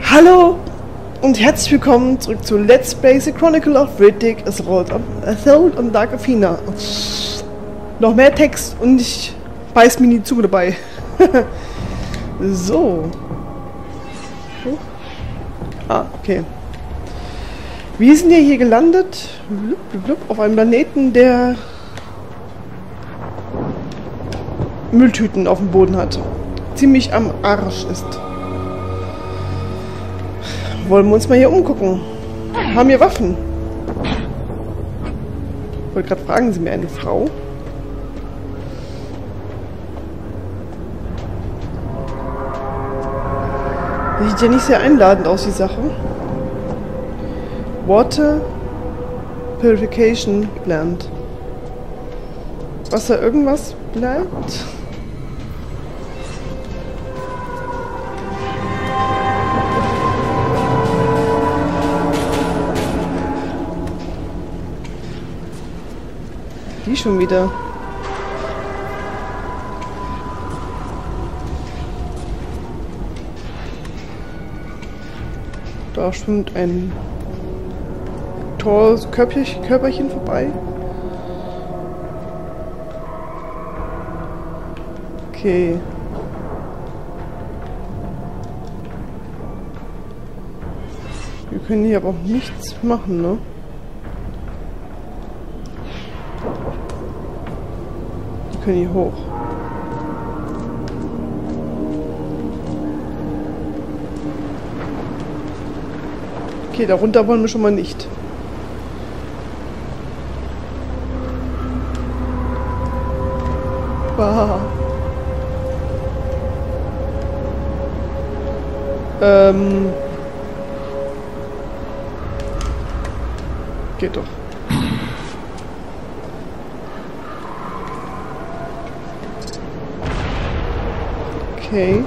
Hallo und herzlich willkommen zurück zu Let's Play The Chronicle of Riddick Assault on Dark Athena. Noch mehr Text und ich beiß mir in die Zunge dabei. So. Ah, okay. Wir sind ja hier gelandet auf einem Planeten, der Mülltüten auf dem Boden hat. Ziemlich am Arsch ist. Wollen wir uns mal hier umgucken? Haben wir Waffen? Ich wollte gerade fragen, sind wir eine Frau? Sieht ja nicht sehr einladend aus, die Sache. Water Purification Plant. Wasser irgendwas bleibt? Die schon wieder. Da schwimmt ein tolles Körperchen vorbei. Okay. Wir können hier aber auch nichts machen, ne? Die können hier hoch. Okay, darunter wollen wir schon mal nicht. Wow. Geht doch. Okay.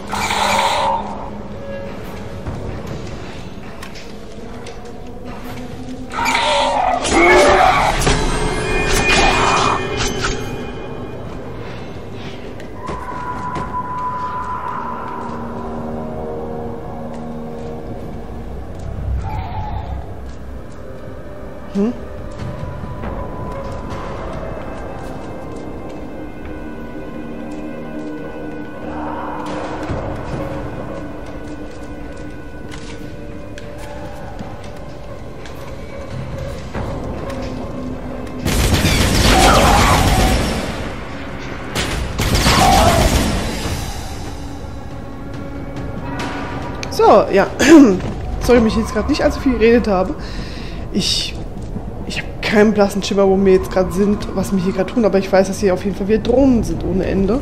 So, ja. Sorry, dass ich jetzt gerade nicht allzu viel geredet habe. Ich habe keinen blassen Schimmer, wo wir jetzt gerade sind, was wir hier gerade tun, aber ich weiß, dass hier auf jeden Fall wieder Drohnen sind ohne Ende.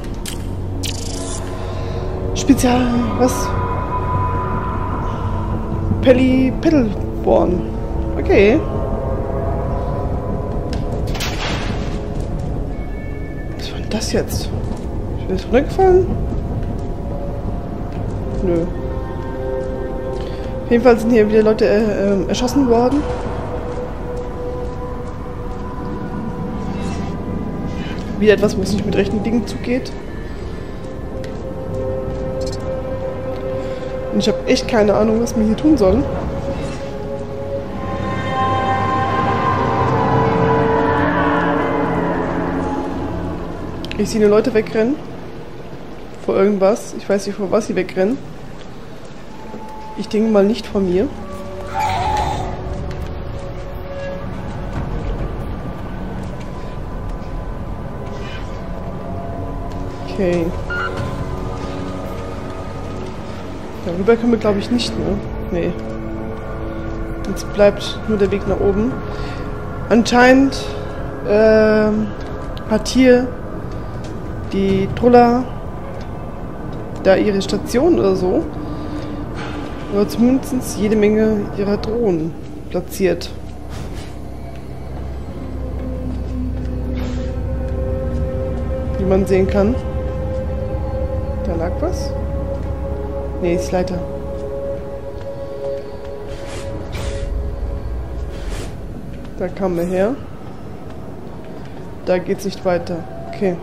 Spezial, was? Pedalborn. Okay. Was war denn das jetzt? Ich will jetzt runtergefallen? Nö. Auf jeden Fall sind hier wieder Leute erschossen worden. Wieder etwas, wo es nicht mit rechten Dingen zugeht. Und ich habe echt keine Ahnung, was wir hier tun sollen. Ich sehe nur Leute wegrennen. Vor irgendwas. Ich weiß nicht, vor was sie wegrennen. Ich denke mal nicht von mir. Okay. Darüber können wir, glaube ich, nicht, ne? Nee. Jetzt bleibt nur der Weg nach oben. Anscheinend hat hier die Trulla da ihre Station oder so. Oder zumindest jede Menge ihrer Drohnen platziert. Wie man sehen kann. Da lag was? Nee, ist Leiter. Da kamen wir her. Da geht's nicht weiter. Okay.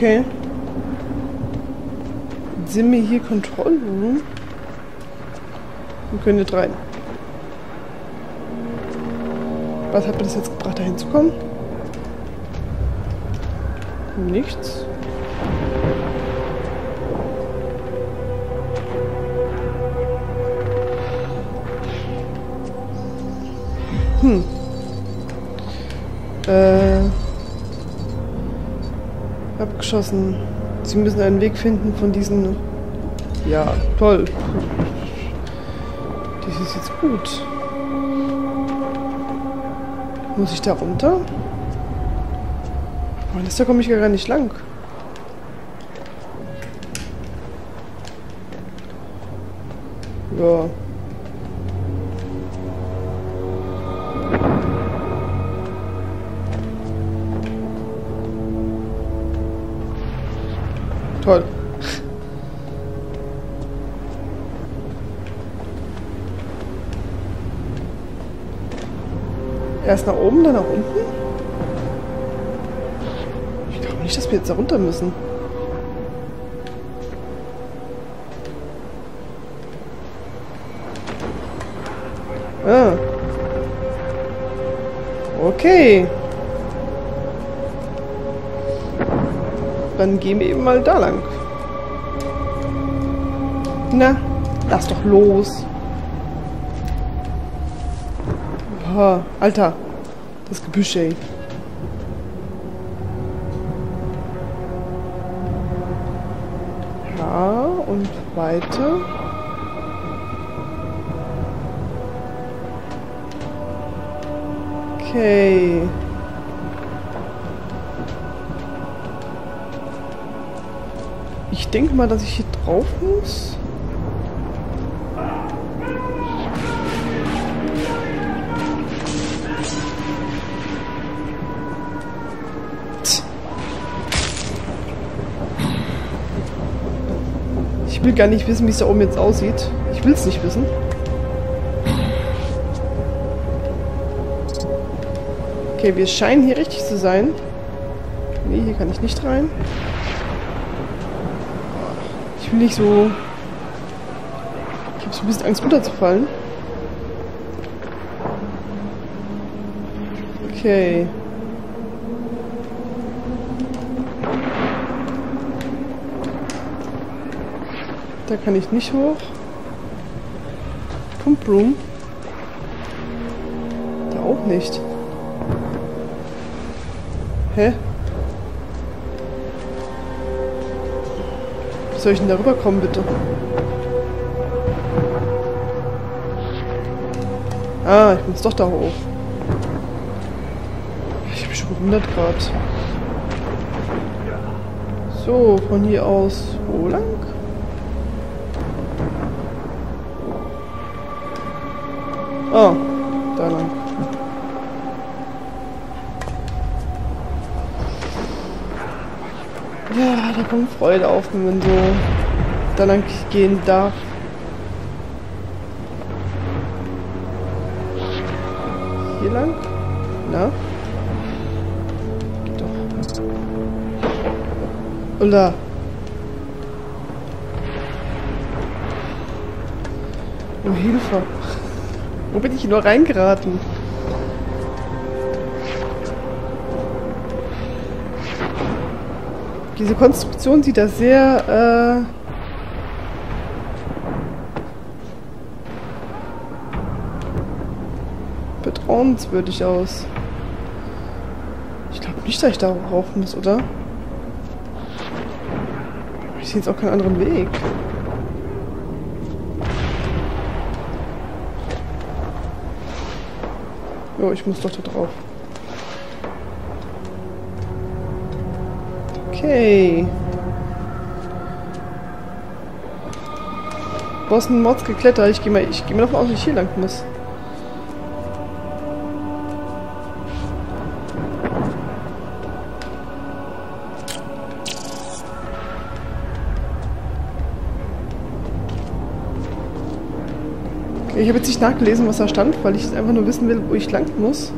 Okay. Sind wir hier Control Room? Wir können nicht rein. Was hat mir das jetzt gebracht, da hinzukommen? Nichts. Abgeschossen. Sie müssen einen Weg finden von diesen... Ja, toll. Das ist jetzt gut. Muss ich da runter? Oh, da komme ich gar nicht lang. Ja. Toll. Erst nach oben, dann nach unten? Ich glaube nicht, dass wir jetzt da runter müssen. Ah. Okay. Dann gehen wir eben mal da lang. Na, lass doch los. Boah, Alter, das Gebüsch, ey. Ja, und weiter. Okay. Ich denke mal, dass ich hier drauf muss. Ich will gar nicht wissen, wie es da oben jetzt aussieht. Ich will es nicht wissen. Okay, wir scheinen hier richtig zu sein. Nee, hier kann ich nicht rein. Ich will nicht so... Ich habe so ein bisschen Angst, runterzufallen. Okay. Da kann ich nicht hoch. Pump Room. Da auch nicht. Hä? Wie soll ich denn da rüberkommen, bitte? Ah, ich muss doch da hoch. Ich habe mich schon gewundert gerade. So, von hier aus wo lang? Oh, da lang. Ja, da kommt Freude auf, wenn man so da lang gehen darf. Hier lang? Na? Geht doch. Oder? Oh, Hilfe. Wo bin ich nur reingeraten? Diese Konstruktion sieht da sehr, bedrohenswürdig aus. Ich glaube nicht, dass ich da rauf muss, oder? Ich sehe jetzt auch keinen anderen Weg. Jo, ich muss doch da drauf. Okay. Bossen Mods geklettert. Ich gehe mal davon aus, dass ich hier lang muss. Okay, ich habe jetzt nicht nachgelesen, was da stand, weil ich einfach nur wissen will, wo ich lang muss.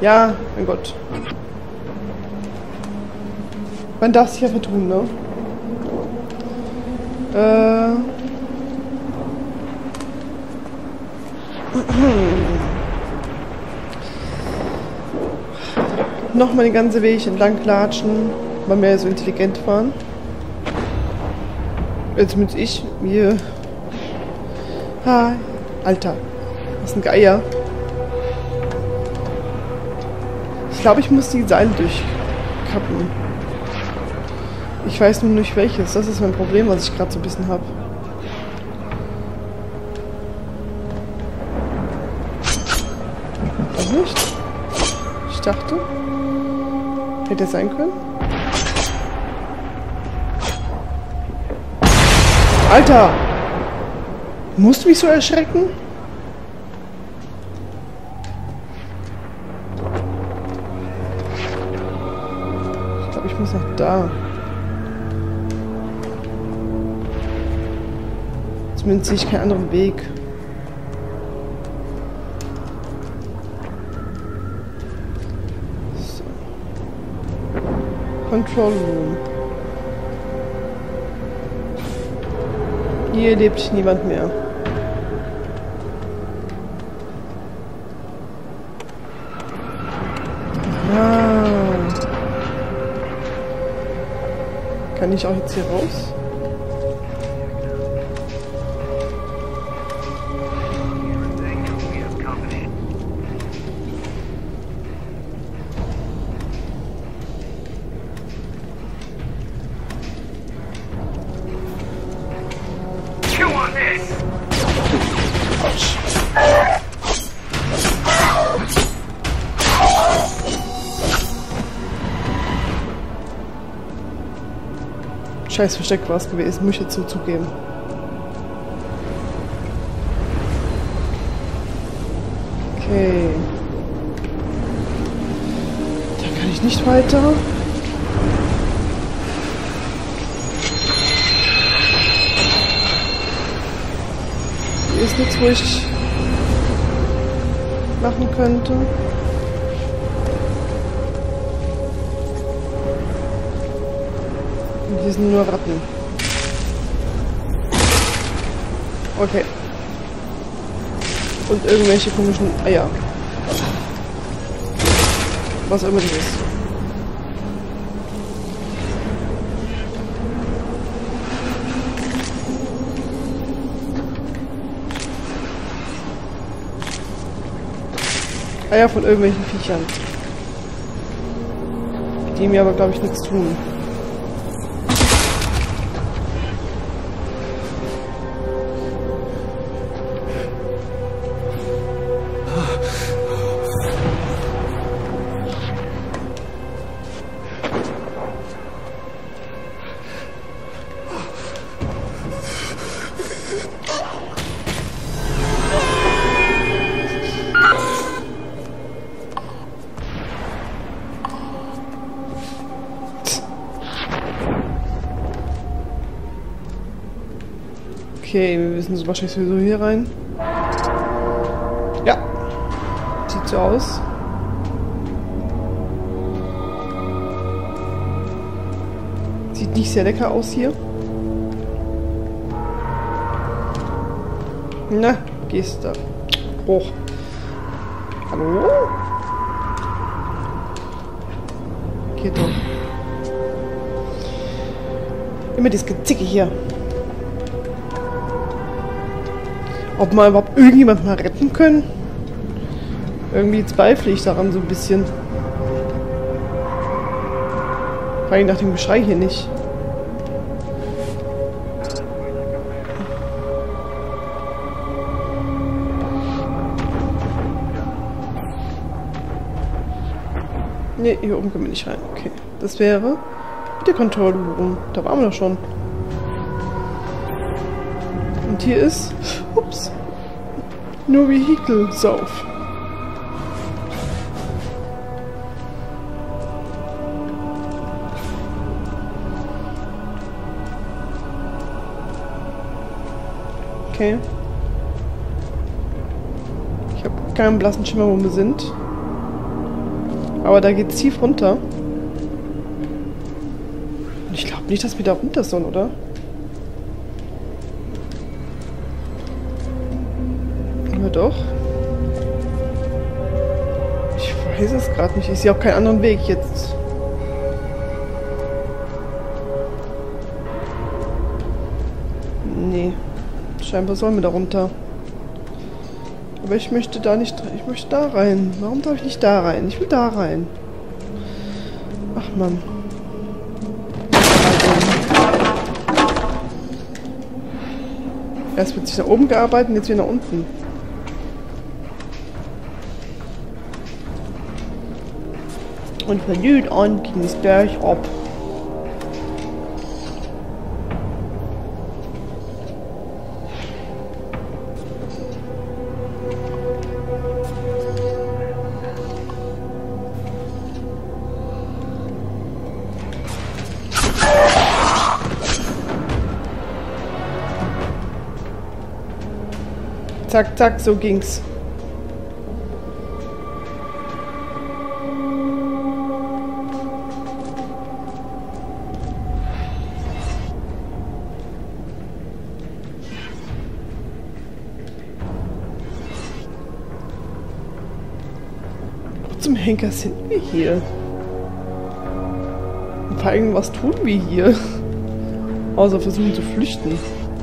Ja, mein Gott. Man darf sich ja vertun, ne? Nochmal den ganzen Weg entlang latschen, weil wir so intelligent waren. Jetzt mit ich, mir. Hi. Alter. Was ein Geier. Ich glaube, ich muss die Seile durchkappen. Ich weiß nur nicht welches. Das ist mein Problem, was ich gerade so ein bisschen habe. Doch nicht? Ich dachte, hätte sein können. Alter! Musst du mich so erschrecken? Ich glaube, ich muss nach da. Zumindest sehe ich keinen anderen Weg. So. Control Room. Hier lebt niemand mehr. Ah. Kann ich auch jetzt hier raus? Scheiß Versteck war es gewesen, muss ich jetzt so zugeben. Okay. Da kann ich nicht weiter. Hier ist nichts, wo ich machen könnte. Hier sind nur Ratten. Okay. Und irgendwelche komischen Eier. Was immer das ist. Eier von irgendwelchen Viechern. Die mir aber, glaube ich, nichts tun. Okay, wir müssen so wahrscheinlich sowieso hier rein. Ja. Sieht so aus. Sieht nicht sehr lecker aus hier. Na, gehst da hoch. Hallo? Geht doch. Immer dieses Gezicke hier. Ob wir überhaupt irgendjemand mal retten können? Irgendwie zweifle ich daran so ein bisschen. Vor allem nach dem Geschrei hier nicht. Ne, hier oben können wir nicht rein. Okay. Das wäre der Control Room. Da waren wir doch schon. Und hier ist... Ups. Nur Vehicle Sauf. Okay. Ich habe keinen blassen Schimmer, wo wir sind. Aber da geht's tief runter. Und ich glaube nicht, dass wir da runter sollen, oder? Ja, doch. Ich weiß es gerade nicht. Ich sehe auch keinen anderen Weg jetzt. Nee. Scheinbar sollen wir da runter. Aber ich möchte da nicht... Ich möchte da rein. Warum darf ich nicht da rein? Ich will da rein. Ach, Mann. Erst wird sich nach oben gearbeitet und jetzt wieder nach unten. Und von Süd an ging es bergab. Zack, zack, so ging's. Wo zum Henker sind wir hier? Und vor allem, was tun wir hier? Außer versuchen zu flüchten.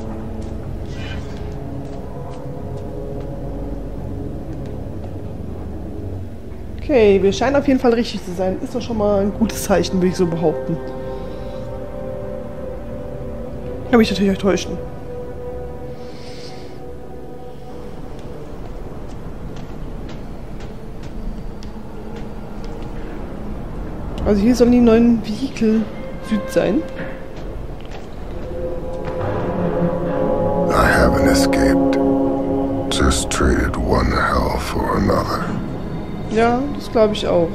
Okay, wir scheinen auf jeden Fall richtig zu sein. Ist doch schon mal ein gutes Zeichen, würde ich so behaupten. Kann mich natürlich auch täuschen. Also hier sollen die neuen Vehikel Süd sein. I haven't escaped. Just traded one hell for another. Ja, das glaube ich auch.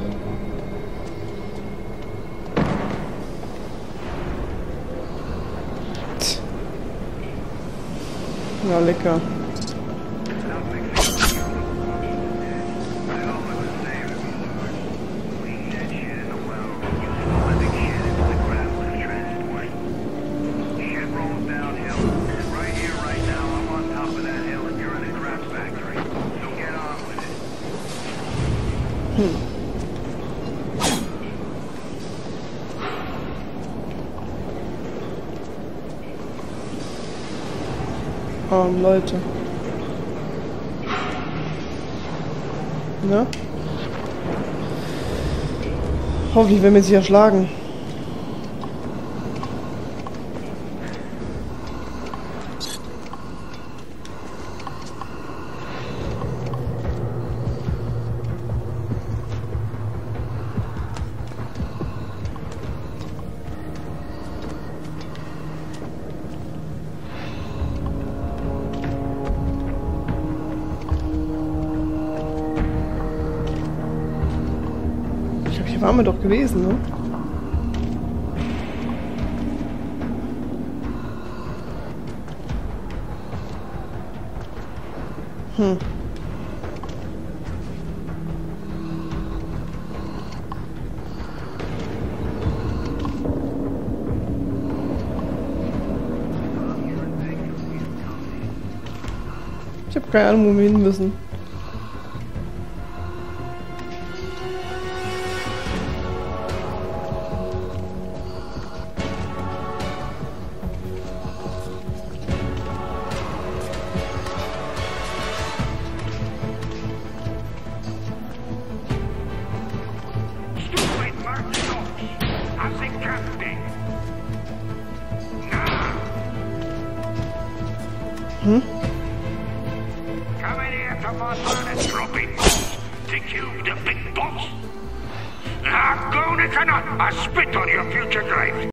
Tch. Ja, lecker. Leute. Ne? Hoffentlich werden wir sie erschlagen. Hier waren wir doch gewesen, ne? Ich habe keine Ahnung, wo wir hin müssen. Hm? Coming here to Montana and dropping to kill the big boss. Now go, Nicanor, I spit on your future grave.